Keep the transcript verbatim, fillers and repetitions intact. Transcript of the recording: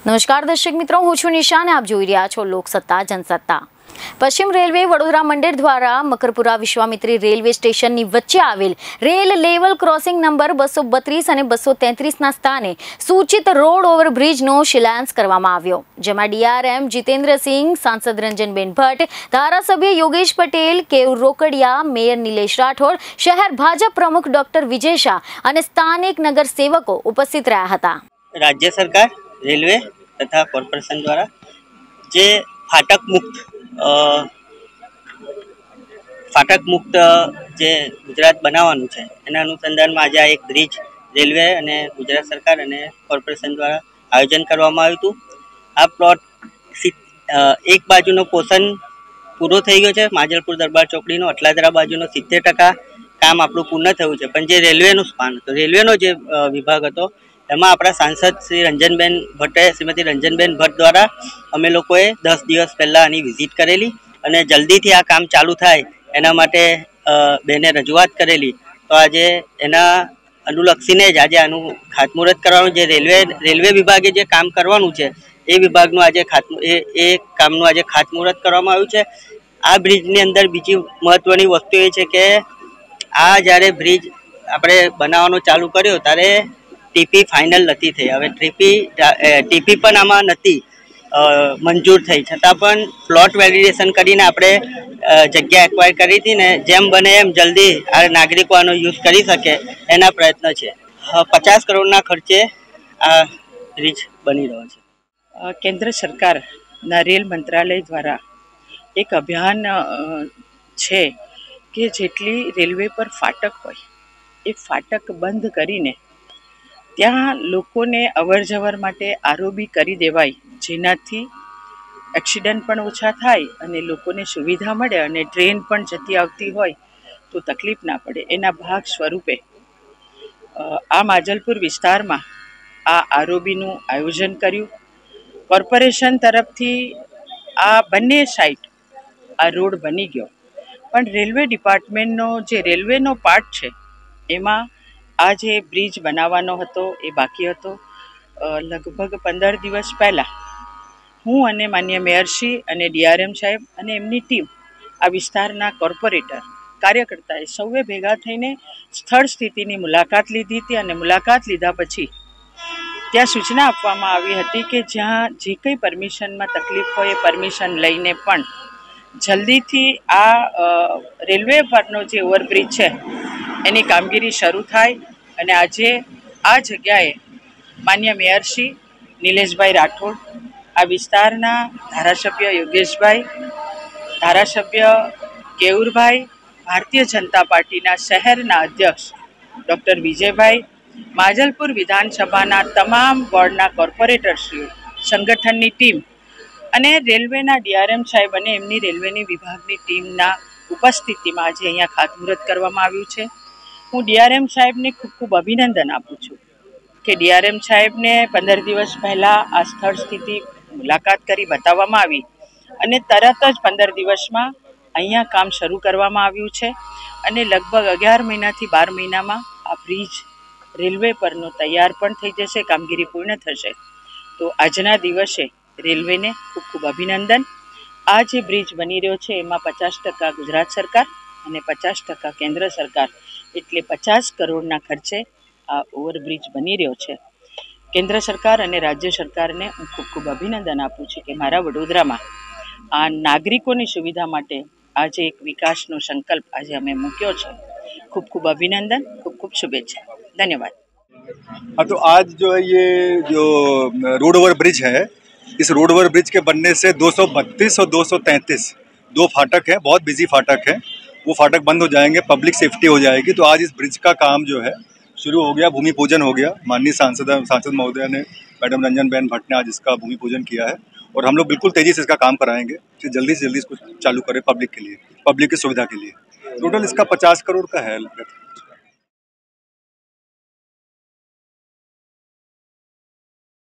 નમસ્કાર દર્શક મિત્રો, હું છું નિશા અને આપ જોઈ રહ્યા છો લોકસત્તા જનસત્તા. પશ્ચિમ રેલવે વડોદરા મંડળ દ્વારા મકરપુરા વિશ્વામિત્રી રેલવે સ્ટેશનની વચ્ચે આવેલ રેલ લેવલ ક્રોસિંગ નંબર બસો બત્રીસ અને બસો તેત્રીસના સ્થાને સૂચિત રોડ ઓવરબ્રિજનો શિલાન્યાસ કરવામાં આવ્યો, જેમાં ડીઆરએમ જીતેન્દ્રસિંહ, સાંસદ રંજનબેન ભટ્ટ, ધારાસભ્ય યોગેશ પટેલ, કેયુર રોકડિયા, મેયર નિલેશ રાઠોડ, શહેર ભાજપ પ્રમુખ ડોક્ટર વિજય શાહ અને સ્થાનિક નગરસેવકો ઉપસ્થિત રહ્યા હતા. राज्य सरकार रेलवे तथा कॉर्पोरेशन द्वारा जे फाटक मुक्त फाटक मुक्त जे गुजरात बनावવાનું છે એના અનુસંધાનમાં આજે આ એક બ્રિજ રેલવે અને ગુજરાત સરકાર અને કોર્પોરેશન દ્વારા આયોજન કરવામાં આવ્યું હતું. આ પ્લોટ એક બાજુનો પોર્શન પૂરો થઈ ગયો છે, માજલપુર દરબાર ચોકડીનો અટલાદરા બાજુનો સિત્તેર ટકા કામ આપણું પૂર્ણ થયું છે, પણ જે રેલવેનું સ્પાન હતો, રેલવેનો જે વિભાગ હતો એમાં આપણા સાંસદ શ્રી રંજનબેન ભટ્ટે શ્રીમતી રંજનબેન ભટ્ટ દ્વારા અમે લોકોએ દસ દિવસ પહેલાં આની વિઝિટ કરેલી અને જલ્દીથી આ કામ ચાલુ થાય એના માટે બેને રજૂઆત કરેલી. તો આજે એના અનુલક્ષીને જ આજે આનું ખાતમુહૂર્ત કરવાનું, જે રેલવે રેલવે વિભાગે જે કામ કરવાનું છે એ વિભાગનું આજે ખાતમુ એ એ કામનું આજે ખાતમુહૂર્ત કરવામાં આવ્યું છે. આ બ્રિજની અંદર બીજી મહત્ત્વની વસ્તુ એ છે કે આ જ્યારે બ્રિજ આપણે બનાવવાનો ચાલુ કર્યો ત્યારે ટીપી ફાઇનલ નથી થઈ. હવે ટીપી ટીપી પણ આમાં નથી મંજૂર થઈ, છતાં પણ પ્લોટ વેલિડેશન કરીને આપણે જગ્યા એક્વાયર કરી હતી ને જેમ બને એમ જલ્દી આ નાગરિકો આનો યુઝ કરી શકે એના પ્રયત્ન છે. પચાસ કરોડના ખર્ચે આ બ્રિજ બની રહ્યો છે. કેન્દ્ર સરકારના રેલ મંત્રાલય દ્વારા એક અભિયાન છે કે જેટલી રેલવે પર ફાટક હોય એ ફાટક બંધ કરીને ત્યાં લોકોને અવર જવર માટે આરઓબી કરી દેવાય, જેનાથી એક્સિડન્ટ પણ ઓછા થાય અને લોકોને સુવિધા મળે અને ટ્રેન પણ જતી આવતી હોય તો તકલીફ ના પડે. એના ભાગ સ્વરૂપે આ માજલપુર વિસ્તારમાં આ આરઓબીનું આયોજન કર્યું. કોર્પોરેશન તરફથી આ બંને સાઇડ આ રોડ બની ગયો, પણ રેલવે ડિપાર્ટમેન્ટનો જે રેલવેનો પાર્ટ છે એમાં આ જે બ્રિજ બનાવવાનો હતો એ બાકી હતો. લગભગ પંદર દિવસ પહેલાં હું અને માન્ય મેયરશ્રી અને ડીઆરએમ સાહેબ અને એમની ટીમ, આ વિસ્તારના કોર્પોરેટર, કાર્યકર્તાએ સૌએ ભેગા થઈને સ્થળ સ્થિતિની મુલાકાત લીધી હતી અને મુલાકાત લીધા પછી ત્યાં સૂચના આપવામાં આવી હતી કે જ્યાં જે કંઈ પરમિશનમાં તકલીફ હોય એ પરમિશન લઈને પણ જલ્દીથી આ રેલવે પરનો જે ઓવરબ્રિજ છે એની કામગીરી શરૂ થાય. અને આજે આ જગ્યાએ માન્ય મેયરશ્રી નિલેશભાઈ રાઠોડ, આ વિસ્તારના ધારાસભ્ય યોગેશભાઈ, ધારાસભ્ય કેયુરભાઈ, ભારતીય જનતા પાર્ટીના શહેરના અધ્યક્ષ ડૉક્ટર વિજયભાઈ, માજલપુર વિધાનસભાના તમામ વોર્ડના કોર્પોરેટરશ્રીઓ, સંગઠનની ટીમ અને રેલવેના ડીઆરએમ સાહેબ અને એમની રેલવેની વિભાગની ટીમના ઉપસ્થિતિમાં આજે અહીંયા ખાતમુહૂર્ત કરવામાં આવ્યું છે. હું ડીઆરએમ સાહેબને ખૂબ ખૂબ અભિનંદન આપું છું કે ડીઆરએમ સાહેબને પંદર દિવસ પહેલાં આ સ્થળ સ્થિતિ મુલાકાત કરી બતાવવામાં આવી અને તરત જ પંદર દિવસમાં અહીંયા કામ શરૂ કરવામાં આવ્યું છે અને લગભગ અગિયાર મહિનાથી બાર મહિનામાં આ બ્રિજ રેલવે પરનો તૈયાર પણ થઈ જશે, કામગીરી પૂર્ણ થશે. તો આજના દિવસે રેલવેને ખૂબ ખૂબ અભિનંદન. આ જે બ્રિજ બની રહ્યો છે એમાં પચાસ ટકા ગુજરાત સરકાર અને પચાસ ટકા કેન્દ્ર સરકાર, એટલે પચાસ કરોડના ખર્ચે આ ઓવરબ્રિજ બની રહ્યો છે. કેન્દ્ર સરકાર અને રાજ્ય સરકારને હું ખૂબ ખૂબ અભિનંદન આપું છું કે મારા વડોદરામાં આ નાગરિકોની સુવિધા માટે આજે એક વિકાસનો સંકલ્પ આજે અમે મૂક્યો છે. ખૂબ ખૂબ અભિનંદન, ખૂબ ખૂબ शुभेच्छा, धन्यवाद. हाँ, तो आज जो है ये जो रोड ओवर ब्रिज है, इस रोड ओवर ब्रिज के बनने से दो सौ बत्तीस और दो सौ तैंतीस दो फाटक हैं, बहुत बिजी फाटक हैं, वो फाटक बंद हो जाएंगे, पब्लिक सेफ्टी हो जाएगी. तो आज इस ब्रिज का काम जो है शुरू हो गया, भूमि पूजन हो गया. माननीय सांसद सांसद महोदय ने, मैडम रंजनबेन भट्ट ने आज इसका भूमि पूजन किया है और हम लोग बिल्कुल तेज़ी से इसका काम कराएंगे कि जल्दी से जल्दी इसको चालू करें पब्लिक के लिए, पब्लिक की सुविधा के लिए. टोटल इसका पचास करोड़ का है.